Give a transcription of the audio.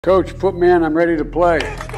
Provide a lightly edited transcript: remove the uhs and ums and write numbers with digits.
Coach, put me in. I'm ready to play.